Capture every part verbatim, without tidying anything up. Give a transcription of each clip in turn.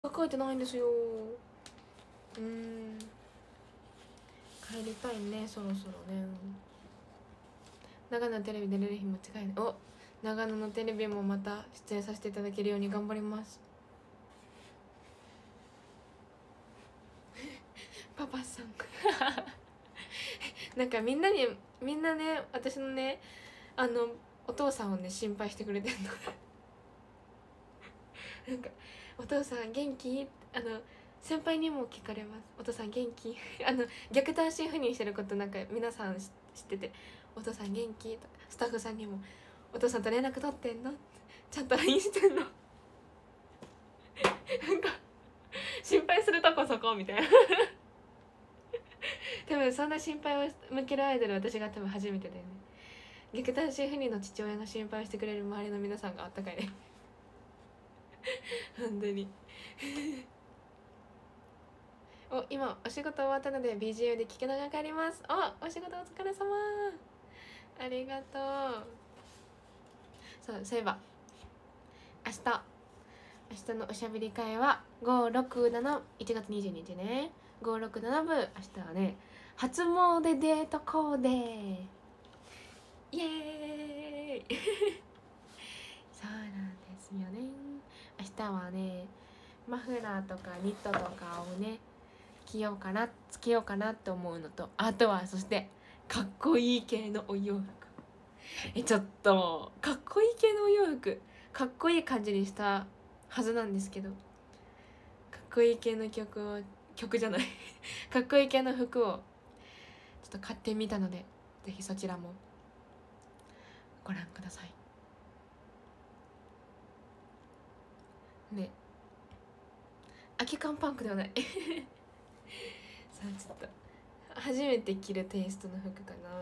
書いてないんですよ。うーん、帰りたいね、そろそろね。長野のテレビ出れる日も近いね。お、長野のテレビもまた出演させていただけるように頑張ります。パパさんなんかみんなにみんなね、私のね、あのお父さんをね心配してくれてんのなんかお父さん元気、あの先輩にも聞かれます。お父さん元気あの逆単身赴任してることなんか皆さん知ってて、お父さん元気とか、スタッフさんにもお父さんと連絡取ってんの、ちゃんと ライン してんのなんか心配するとこそこみたいな多分そんな心配を向けるアイドル私が多分初めてだよね。逆単身赴任の父親が心配してくれる周りの皆さんがあったかいね本当にお、今お仕事終わったので ビージーエム で聞きながら帰ります。お、お仕事お疲れ様、ありがとう。そう、そういえば明日明日のおしゃべり会はごろくなないちがつにじゅうににちね、ごろくなな部、明日はね初詣デートコーデ、イエーイそうなんですよね。明日はねマフラーとかニットとかをね着ようかなつけようかなって思うのと、あとはそしてかっこいい系のお洋服、えちょっとかっこいい系のお洋服、かっこいい感じにしたはずなんですけど、かっこいい系の曲を曲じゃないかっこいい系の服をちょっと買ってみたので、ぜひそちらもご覧くださいね。空き缶パンクではないさあちょっと初めて着るテイストの服かな。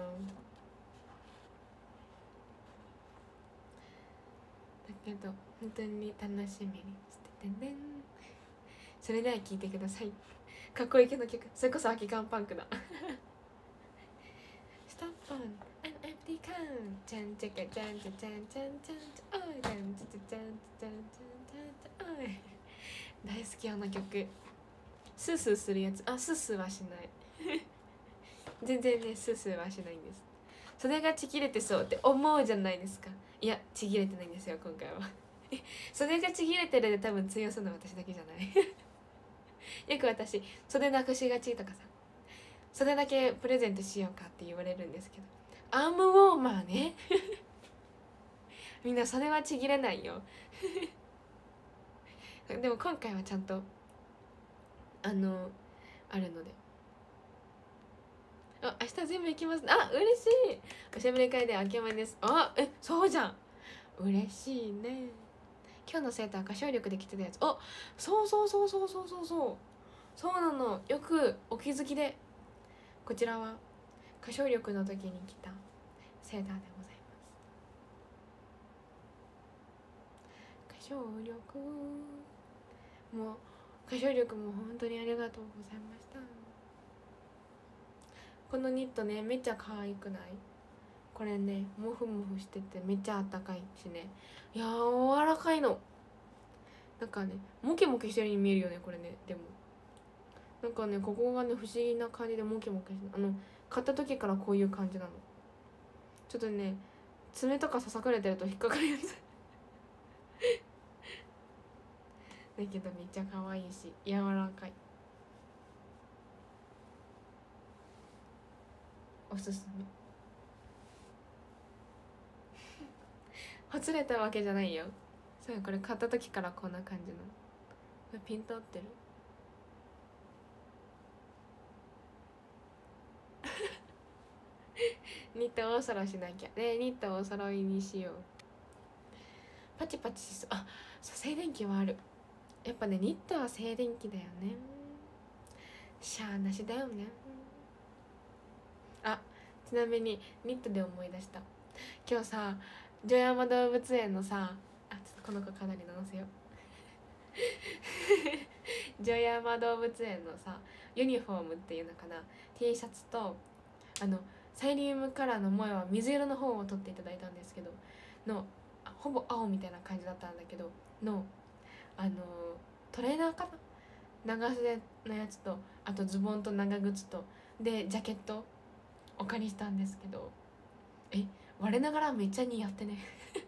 だけど本当に楽しみにしててね。それでは聴いてください。かっこいいけど曲、それこそ空き缶パンクだスタッフォン an empty can ちゃんちゃかちゃんちゃちゃんちゃんちゃんちゃおいちゃんちゃちゃちゃんちゃんちゃんちゃんおい大好きあの曲。スースーするやつ、あ、スースーはしない全然ねスースーはしないんです。袖がちぎれてそうって思うじゃないですか。いやちぎれてないんですよ今回は袖がちぎれてるで多分通用するのは私だけじゃないよく私袖なくしがちとかさ、袖だけプレゼントしようかって言われるんですけど、アームウォーマーねみんな袖はちぎれないよでも今回はちゃんとあのあるので、あ、明日全部行きます。あ、嬉しい。おしゃべり会で明けまです。あ、え、そうじゃん。嬉しいね。今日のセーター歌唱力で着てたやつ。あ、そうそうそうそうそうそうそうそうなの。よくお気づきで。こちらは歌唱力の時に着たセーターでございます。歌唱力もう歌唱力も本当にありがとうございました。このニットねめっちゃ可愛くない？これねモフモフしててめっちゃあったかいしね、柔らかいの。なんかねモキモキしてるように見えるよねこれね。でもなんかねここがね不思議な感じでモキモキしてる。あの買った時からこういう感じなの。ちょっとね爪とかささくれてると引っかかるやつだけどめっちゃ可愛いし柔らかい、おすすめほつれたわけじゃないよ。そうこれ買った時からこんな感じなの。これピント合ってるニットおそろしなきゃね。ニットおそろいにしよう。パチパチしそう。あ、そう静電気はある。やっぱねニットは静電気だよね。しゃーなしだよね。あ、ちなみにニットで思い出した。今日さ城山動物園のさ、あ、ちょっとこの子かなりのせよ城山動物園のさユニフォームっていうのかな、 T シャツとあのサイリウムカラーの萌えは水色の方を取っていただいたんですけどのほぼ青みたいな感じだったんだけどのあのトレーナーかな、長袖のやつと、あとズボンと長靴とでジャケットお借りしたんですけど、え我ながらめっちゃ似合ってね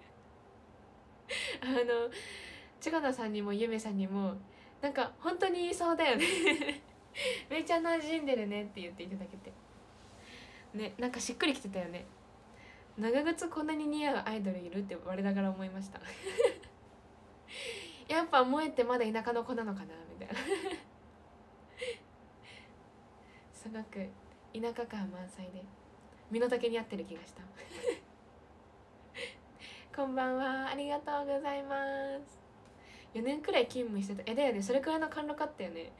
あの千賀田さんにもゆめさんにもなんか本当に言いそうだよねめっちゃ馴染んでるねって言っていただけてね、なんかしっくりきてたよね。長靴こんなに似合うアイドルいるって我ながら思いましたやっぱ萌えってまだ田舎の子なのかなみたいなすごく田舎感満載で身の丈に合ってる気がしたこんばんは、ありがとうございます。よねんくらい勤務してた。えだよね、それくらいの貫禄あったよね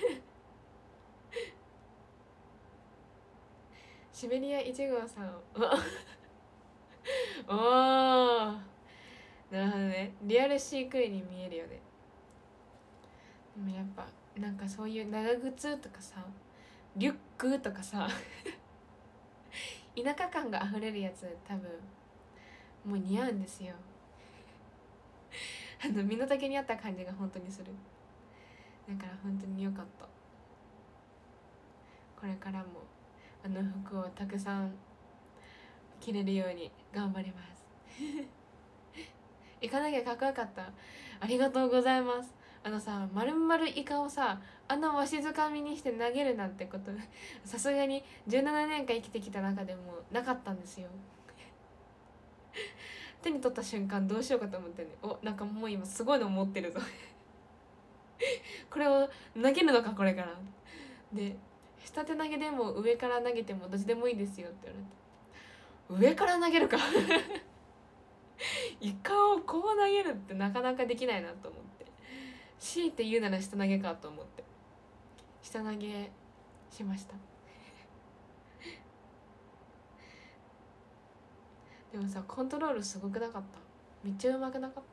シベリアいち号さんおおなるほどね、リアル飼育員に見えるよね。でもやっぱなんかそういう長靴とかさリュックとかさ田舎感があふれるやつ多分もう似合うんですよあの身の丈に合った感じが本当にする。だから本当に良かった。これからもあの服をたくさん着れるように頑張ります行かなきゃかっこよかった。ありがとうございます。あのさ、まるまるイカをさあのわしづかみにして投げるなんてことさすがにじゅうななねんかん生きてきた中でもなかったんですよ手に取った瞬間どうしようかと思ってね、おなんかもう今すごいの持ってるぞこれを投げるのかこれからで、下手投げでも上から投げてもどっちでもいいですよって言われて、上から投げるかイカをこう投げるってなかなかできないなと思って、強いて言うなら下投げかと思って下投げしましたでもさコントロールすごくなかった？めっちゃうまくなかった？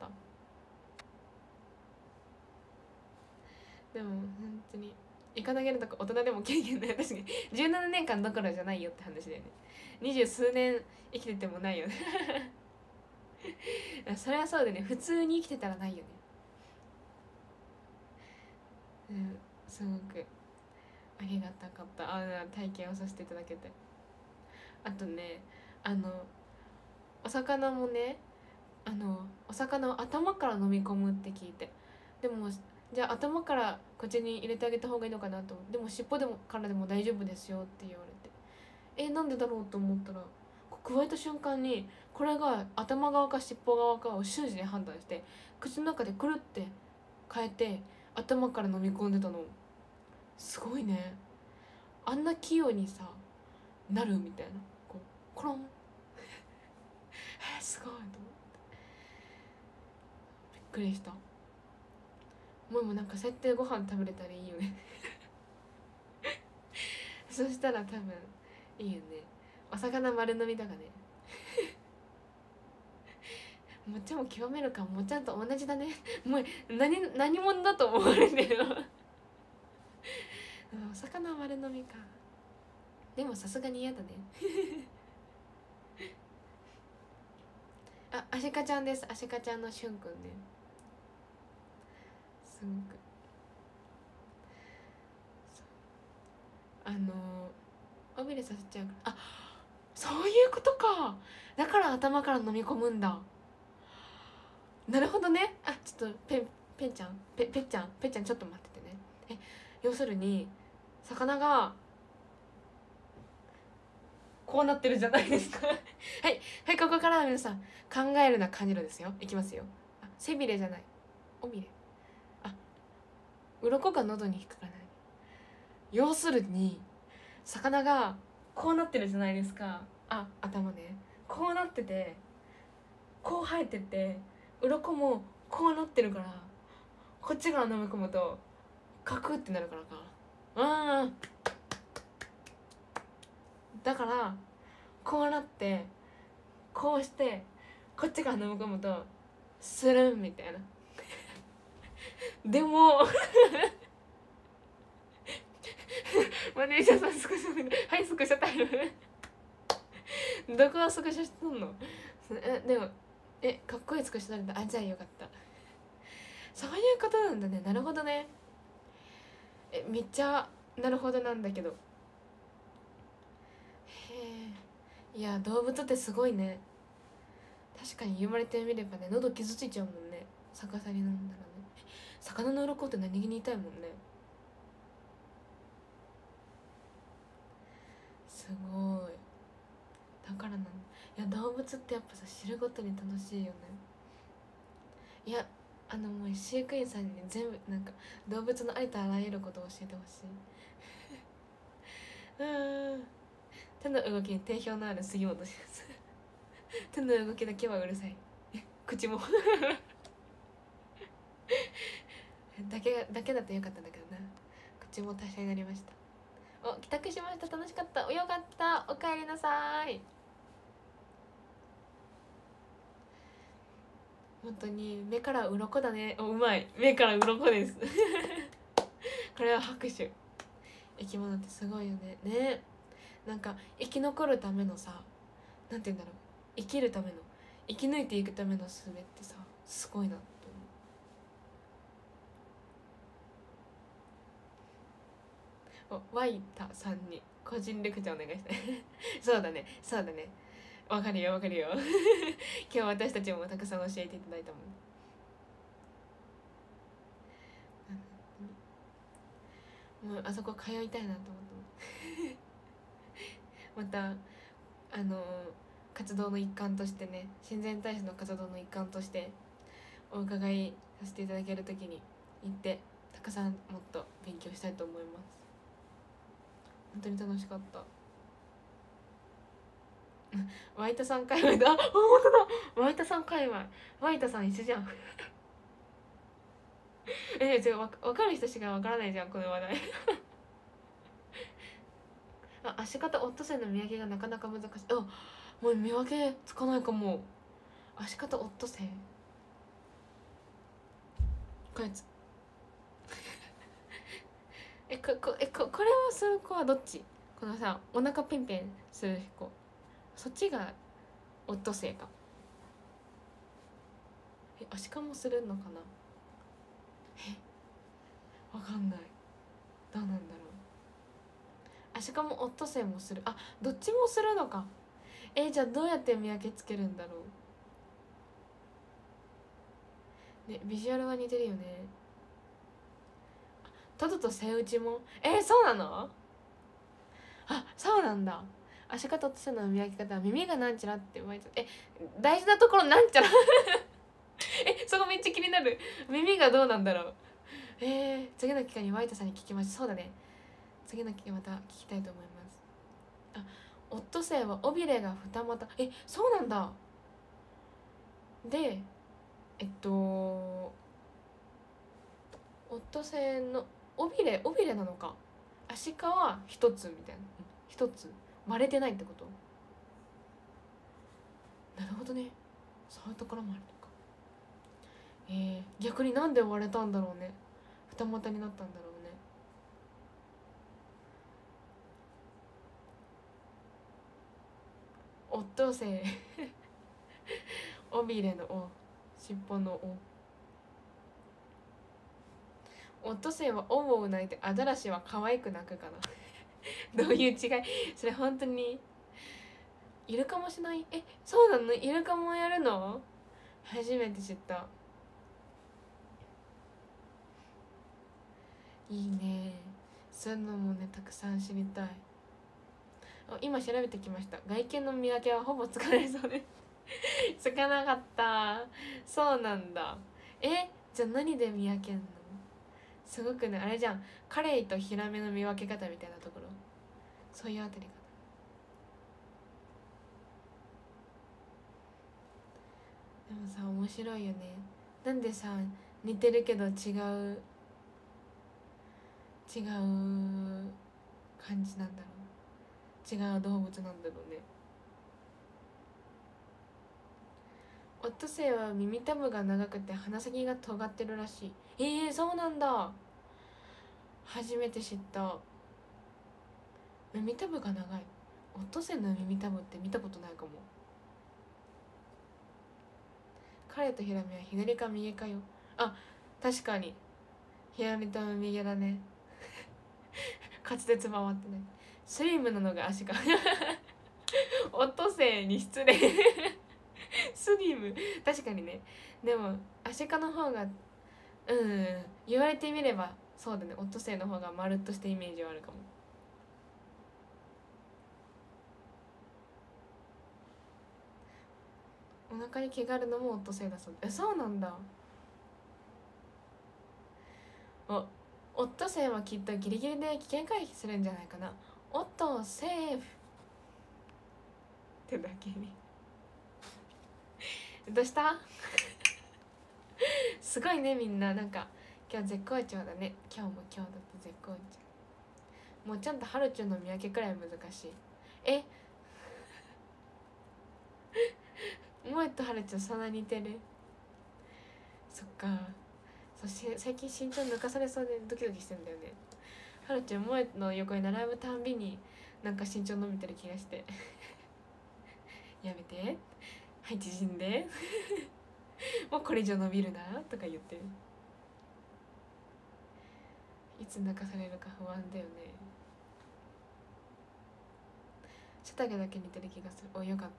でも本当にイカ投げるとか大人でも経験ない。確かにじゅうななねんかんどころじゃないよって話だよね。二十数年生きててもないよねそれはそうでね、普通に生きてたらないよね。うん、すごくありがたかった。あ体験をさせていただけて。あとね、あのお魚もね、あのお魚を頭から飲み込むって聞いて、でもじゃあ頭から口に入れてあげた方がいいのかなと思って、でも尻尾でもからでも大丈夫ですよって言われて、えなんでだろうと思ったら、加えた瞬間にこれが頭側か尻尾側かを瞬時に判断して口の中でくるって変えて頭から飲み込んでたの。すごいね、あんな器用にさなるみたいな、こうコロンえー、すごいと思ってびっくりした。もうもなんかそうやってご飯食べれたらいいよねそしたら多分いいよね。お魚丸飲みとかねもっちゃんも極めるか、もっちゃんと同じだねもう何何者だと思われてるのお魚丸飲みか。でもさすがに嫌だねあ、アシカちゃんです。アシカちゃんのしゅんくんね、すごくあの尾びれさせちゃうから。あ、そういうことか。だから頭から飲み込むんだ。なるほどね。あ、ちょっとペンペンちゃんペペッちゃんペッちゃんちょっと待っててね。え要するに魚がこうなってるじゃないですかはいはい、ここからは皆さん考えるな感じるですよ。いきますよ。あ、背びれじゃない、尾びれ。あ、鱗が喉に引っかからない。要するに魚がこうなってるじゃないですか。あ、頭ね、こうなっててこう生えてて鱗もこうなってるから、こっち側飲み込むとカクってなるからか。あーだからこうなってこうしてこっちから飲み込むとスルンみたいなでもマネージャーさんスクショはいスクショタイムどこはスクショしとんの。えでもえかっこいいスクショされた。あじゃあよかった。 そういうことなんだね。なるほどね。えめっちゃなるほどなんだけど、へえ。いや動物ってすごいね。確かに言われてみればね、喉傷ついちゃうもんね、逆さに飲んだらね。魚の鱗って何気に痛いもんね。すごい。だからなんだ。いや動物ってやっぱさ知るごとに楽しいよね。いやあのもう飼育員さんに、ね、全部なんか動物のありとあらゆることを教えてほしいうん手の動きに定評のある杉本です手の動きだけはうるさい口もだけだけだとよかったんだけどな。口も達者になりました。お帰宅しました。楽しかった。およかった。おかえりなさい。本当に目から鱗だね。おうまい。目から鱗ですこれは拍手。生き物ってすごいよね。ね、なんか生き残るためのさ、なんて言うんだろう、生きるための、生き抜いていくための術ってさすごいなって思う。おワイタさんに個人レクチャーお願いしたいそうだねそうだね、わかるよわかるよ今日私たちもたくさん教えていただいたもん。もうあそこ通いたいなと思ってまたあの活動の一環としてね、親善大使の活動の一環としてお伺いさせていただける時に行ってたくさんもっと勉強したいと思います。本当に楽しかったワイタさん界隈だ。あ、本当だ。ワイタさん界隈。ワイタさん一緒じゃんえ、じゃあ分かる人しか分からないじゃんこの話題あ、足型オットセイの見分けがなかなか難しい。あ、もう見分けつかないかも。足型オットセイこやつえここえここれをする子はどっち？このさお腹ペンペンする子、そっちがオットセイか。えアシカもするのかな。えわかんない。どうなんだろう。アシカもオットセイもする。あ、どっちもするのか。えじゃあどうやって見分けつけるんだろうね。ビジュアルは似てるよね。トドとセイウチもえー、そうなの。あ、そうなんだ。アシカとオットセイの見分け方は耳がなんちゃらって言われて、え大事なところなんちゃらえそこめっちゃ気になる。耳がどうなんだろう。えー、次の機会にワイトさんに聞きました。そうだね、次の機会また聞きたいと思います。あ、オットセイは尾びれが二股。えそうなんだ。でえっとオットセイの尾びれ尾びれなのか。アシカは一つみたいな、一つ割れてないってこと。なるほどね、そういうところもあるのか。えー、逆になんで割れたんだろうね。二股になったんだろうね。オットセイ尾びれの尾、尻尾の尾。オットセイはおうおう鳴いて、アザラシは可愛く鳴くかなどういう違い。それ本当にイルカもしない。えそうなの。イルカもやるの初めて知った。いいね、そういうのもねたくさん知りたい。今調べてきました。外見の見分けはほぼつかないそうですつかなかった。そうなんだ。えじゃあ何で見分けんの。すごくねあれじゃん、カレイとヒラメの見分け方みたいなところ、そういうあたりかな。でもさ面白いよね。なんでさ似てるけど違う違う感じなんだろう。違う動物なんだろうね。オットセイは耳たぶが長くて鼻先が尖ってるらしい。えー、そうなんだ。初めて知った。耳たぶが長い。オットセイの耳たぶって見たことないかも。カレイとヒラメは左か右かよ。あ確かに左と右だね滑舌回ってない。スリムなのが足がオットセイに失礼スリム確かにね。でもアシカの方がうん言われてみればそうだね。オットセイの方がまるっとしたイメージはあるかも。お腹に毛があるのもオットセイだそう。えそうなんだ。おオットセイはきっとギリギリで危険回避するんじゃないかな。オットセーフってだけにどうしたすごいねみんな。なんか今日絶好調だね。今日も今日だって絶好調。もうちゃんとハルチュンの見分けくらい難しい。え萌とハルチュンそんな似てる。そっか。そうし最近身長抜かされそうでドキドキしてんだよね。ハルちゃん萌の横に並ぶたんびになんか身長伸びてる気がしてやめて、はい縮んでもうこれ以上伸びるなとか言ってる。いつ抜かされるか不安だよね。背丈だけ似てる気がする。およかった。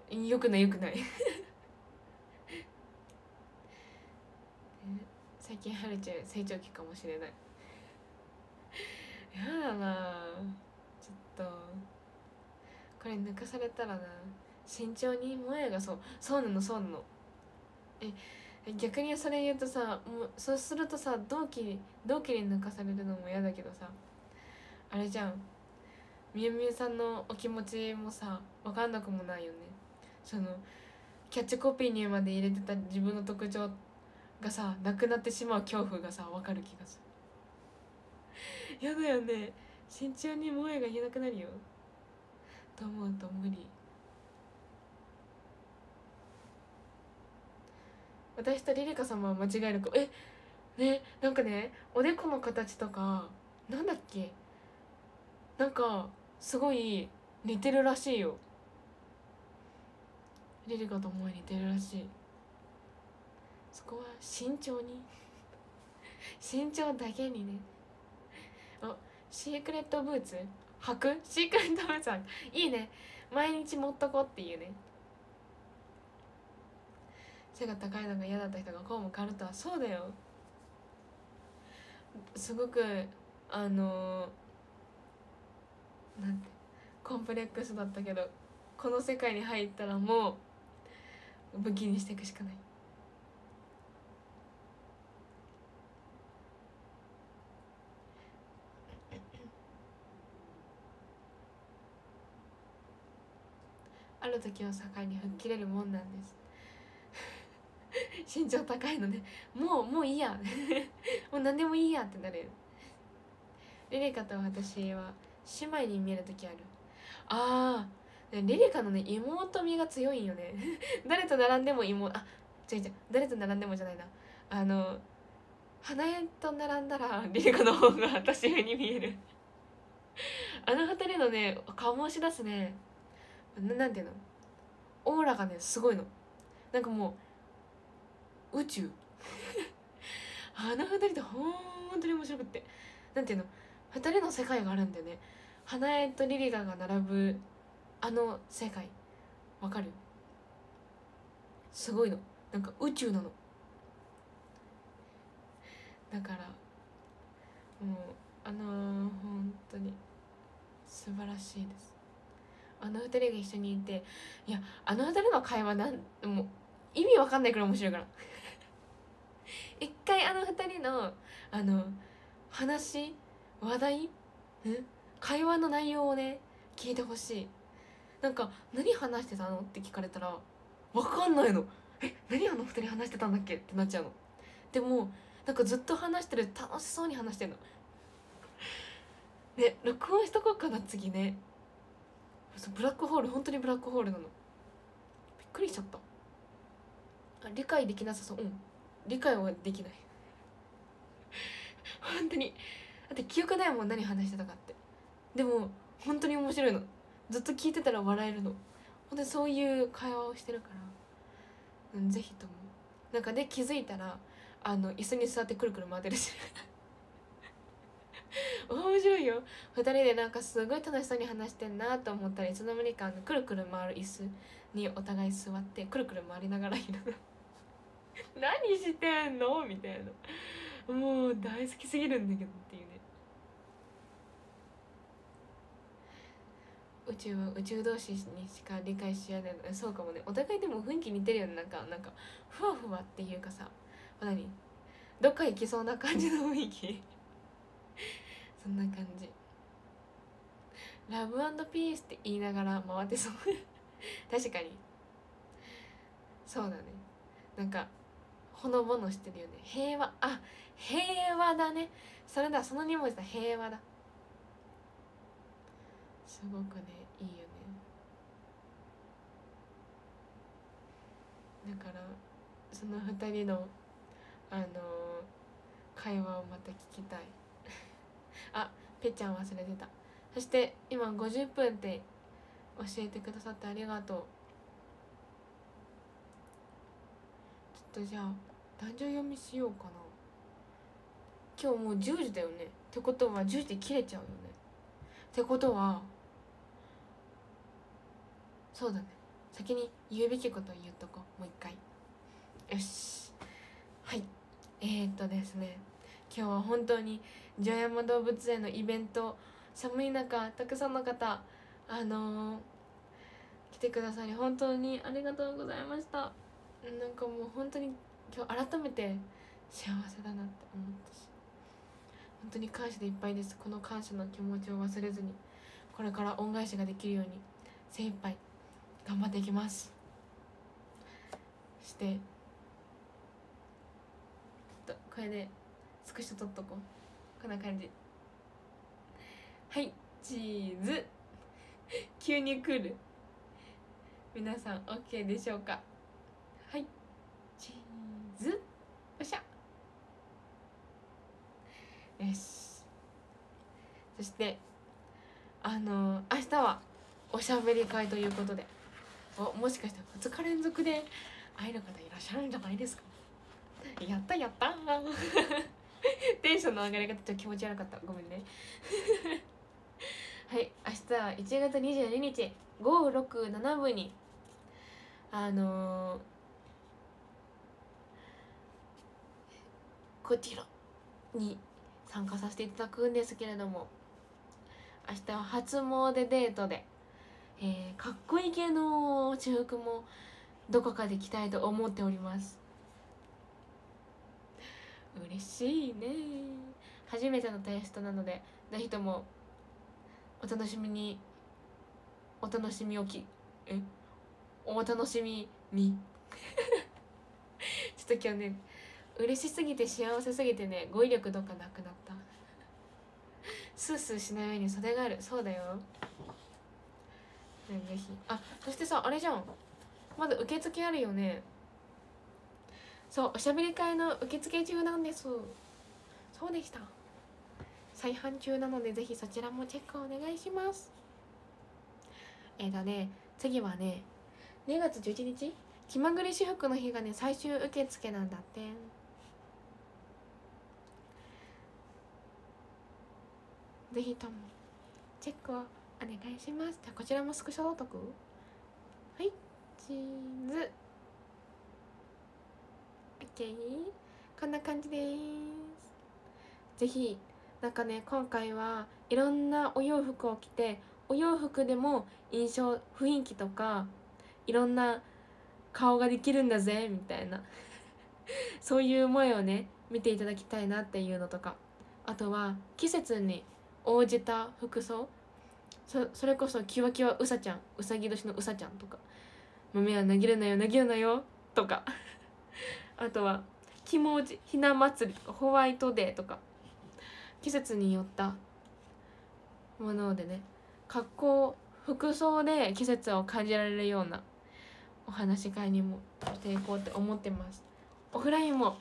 よくないよくない最近ハルちゃん成長期かもしれない。やだなちょっとこれ抜かされたらな。身長に萌えがそうそうなのそうなの。え逆にそれ言うとさ、もうそうするとさ同期同期に抜かされるのも嫌だけどさ、あれじゃん、みゆみゆさんのお気持ちもさ分かんなくもないよね。そのキャッチコピーにまで入れてた自分の特徴がさなくなってしまう恐怖がさ分かる気がする。やだよね。身長に萌えが言えなくなるよと思うと無理。私とリリカ様は間違えるか。えね、なんかねおでこの形とかなんだっけ、なんかすごい似てるらしいよ。リリカと萌え似てるらしい。そこは慎重に身長だけにね。あシークレットブーツ履く。シークレットブーツ履くいいね。毎日持っとこうっていうね。背が高いのが嫌だった人がこうも変わるとは。そうだよ。すごくあのー、なんてコンプレックスだったけどこの世界に入ったらもう武器にしていくしかない。ある時を境に吹っ切れるもんなんです身長高いのでもうもういいやもう何でもいいやってなるよ。リリカと私は姉妹に見える時ある。ああリリカのね妹味が強いんよね誰と並んでも妹、あ違う違う誰と並んでもじゃないな、あの花江と並んだらリリカの方が私に見えるあの二人のね醸し出すねな、なんていうのオーラがねすごいの。なんかもう宇宙あの二人ってほんとに面白くって、なんていうの二人の世界があるんだよね。花江とリリカが並ぶあの世界わかる。すごいの、なんか宇宙なの。だからもうあのー、本当に素晴らしいです。あの二人が一緒にいて、いやあの二人の会話なんもう意味わかんないくらい面白いから一回あの二人のあの話話題会話の内容をね聞いてほしい。なんか何話してたのって聞かれたらわかんないの。え何あの二人話してたんだっけってなっちゃうの。でもなんかずっと話してる、楽しそうに話してるのね。録音しとこうかな次ね。ブラックホール、本当にブラックホールなの。びっくりしちゃった。あ理解できなさそう。うん理解はできない本当にだって記憶ないもん何話してたかって。でも本当に面白いの。ずっと聞いてたら笑えるの。本当にそういう会話をしてるから、うん、ぜひともなんかで気づいたらあの椅子に座ってくるくる回ってるし面白いよ。ふたりでなんかすごい楽しそうに話してんなと思ったらいつの間にかあのくるくる回る椅子にお互い座ってくるくる回りながらいる何してんのみたいな、もう大好きすぎるんだけどっていうね。宇宙は宇宙同士にしか理解し合えないの。そうかもね。お互いでも雰囲気似てるよね。なんかなんかふわふわっていうかさ、何どっか行きそうな感じの雰囲気そんな感じ。ラブ&ピースって言いながら回ってそう確かにそうだね。なんかほのぼのしてるよね。平和、あ、平和だね。それだ、そのに文字だ。平和だ。すごくね、いいよね。だからそのふたりのあのー、会話をまた聞きたいあ、ぺっちゃん忘れてた。そして今ごじゅっぷんって教えてくださってありがとう。ちょっとじゃあ男女読みしようかな。今日もうじゅうじだよね。ってことはじゅうじで切れちゃうよね。ってことはそうだね、先に言うべきことを言っとこう。もう一回。よし、はい。えー、っとですね今日は本当に城山動物園のイベント、寒い中たくさんの方あのー、来てくださり本当にありがとうございました。なんかもう本当に今日改めて幸せだなって思ったし、本当に感謝でいっぱいです。この感謝の気持ちを忘れずにこれから恩返しができるように精一杯頑張っていきます。そしてこれでスクショ撮っとこう。こんな感じ。はい、チーズ急に来る。皆さん OK でしょうか。はい、チーズ、よっしゃ。よし。そしてあのー、明日はおしゃべり会ということで、お、もしかしてふつか連続で会える方いらっしゃるんじゃないですか。やったやったテンションの上がり方ちょっと気持ち悪かった、ごめんねはい、明日はいちがつにじゅうににちご、ろく、しち部にあのー、こちらに参加させていただくんですけれども、明日は初詣デートで、えー、かっこいい系の私服もどこかで着たいと思っております。嬉しいね。初めてのテイストなのでぜひともお楽しみに、お楽しみおきえお楽しみにちょっと今日ね嬉しすぎて幸せすぎてね語彙力どっかなくなったスースーしない上に袖がある。そうだよ、ね、ぜひ。あ、そしてさ、あれじゃん、まだ受付あるよね。そう、おしゃべり会の受付中なんです。そうでした。再販中なのでぜひそちらもチェックお願いします。えーとね次はねにがつじゅういちにち気まぐれ私服の日がね最終受付なんだって。ぜひともチェックをお願いします。じゃあこちらもスクショ撮っとく。はい、チーズ OK、 こんな感じです。ぜひなんかね今回はいろんなお洋服を着て、お洋服でも印象雰囲気とかいろんな顔ができるんだぜみたいなそういう思いをね見ていただきたいなっていうのとか、あとは季節に応じた服装、 そ, それこそキワキワうさちゃん、うさぎ年のうさちゃんとか、豆は投げるなよ投げるなよとかあとは気持ちひな祭りとかホワイトデーとか季節によったものでね、格好服装で季節を感じられるようなお話し会にもしていこうって思ってます。オフラインも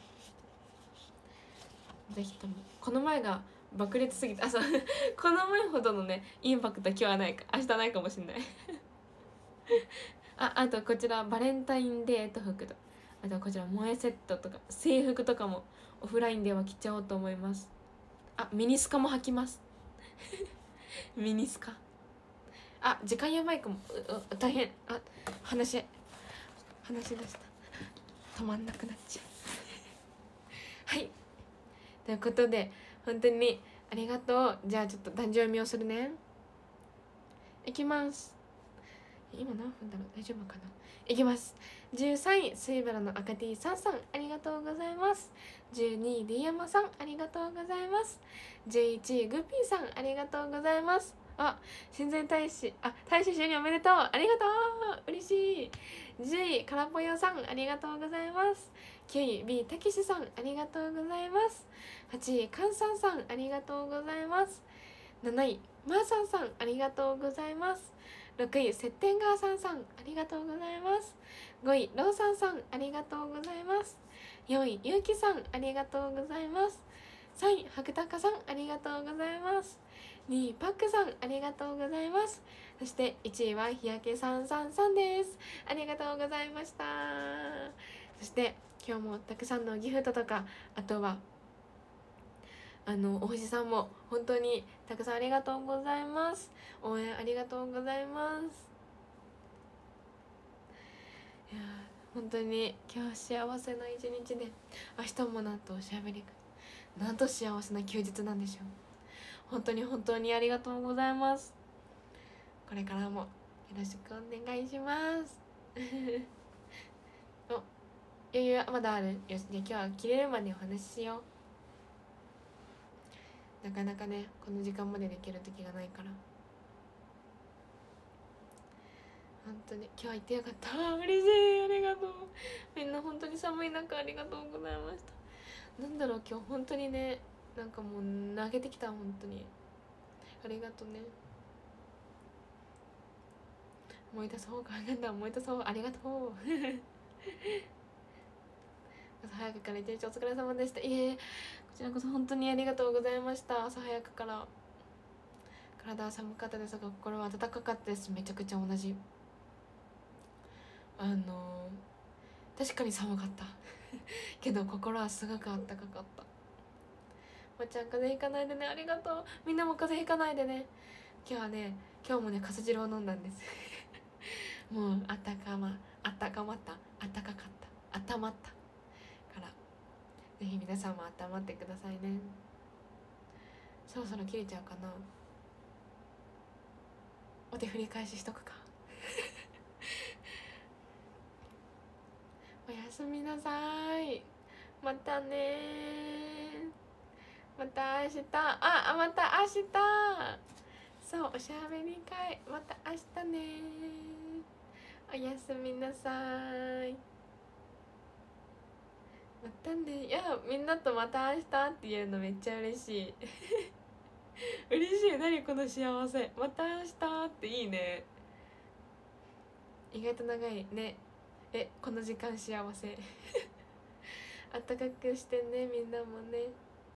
ぜひとも。この前が爆裂すぎて、あ、そうこの前ほどのねインパクト今日はないか、明日ないかもしれないあ、あとこちらバレンタインデート服と、あとこちら萌えセットとか制服とかもオフラインでは着ちゃおうと思います。あ、ミニスカも履きますミニスカ。あ、時間やばいかも。う大変。あ、話話し出した、止まんなくなっちゃうはいということで本当にありがとう。じゃあちょっと誕生日をするね。いきます。今何分だろう、大丈夫かな。いきます。じゅうさんい水原の赤 T さんさん、ありがとうございます。じゅうにい D 山さん、ありがとうございます。じゅういちいグッピーさん、ありがとうございます。あ、親善大使、あ、大使就任おめでとう、ありがとう、嬉しい。じゅういからぽよさん、ありがとうございます。きゅうい B たけしさん、ありがとうございます。はちいかんさんさん、ありがとうございます。なないまーさんさん、ありがとうございます。ろくいセッテンガーさんさん、ありがとうございます。ごいローさんさん、ありがとうございます。よんいゆうきさん、ありがとうございます。さんいはくたかさん、ありがとうございます。にいパックさん、ありがとうございます。そしていちいは日焼けさんさんさんです。ありがとうございました。そして今日もたくさんのギフトとか、あとはあのお星さんも本当にたくさんありがとうございます。応援ありがとうございます。いや本当に今日幸せな一日で、明日もなんとおしゃべりなんと幸せな休日なんでしょう。本当に本当にありがとうございます。これからもよろしくお願いしますお、余裕まだある。よし、じゃあ今日は切れるまでお話ししよう。なかなかねこの時間までできる時がないから、本当に今日は行ってよかった。嬉しい、ありがとう。みんな本当に寒い中ありがとうございました。なんだろう今日本当にね、なんかもう投げてきた。本当にありがとうね。思い出そうかなんだ思い出そう、ありがとう朝早くから一日お疲れ様でした。いえこちらこそ本当にありがとうございました。朝早くから体は寒かったですが心は温かかったです。めちゃくちゃ同じ。あのー、確かに寒かったけど心はすごくあったかかった。まっちゃん風邪ひかないでね。ありがとう。みんなも風邪ひかないでね。今日はね今日もねかす汁を飲んだんですもうあったかまあったかまったあったかかったあったまったからぜひ皆さんもあったまってくださいね。そろそろ切れちゃうかな。お手振り返ししとくかおやすみなさい。またねまた明日。あまた明日。そうおしゃべり会また明日ね。おやすみなさい。またね。いやみんなとまた明日って言うのめっちゃ嬉しい嬉しい。何この幸せ。また明日っていいね。意外と長いね。えこの時間幸せあったかくしてねみんなもね。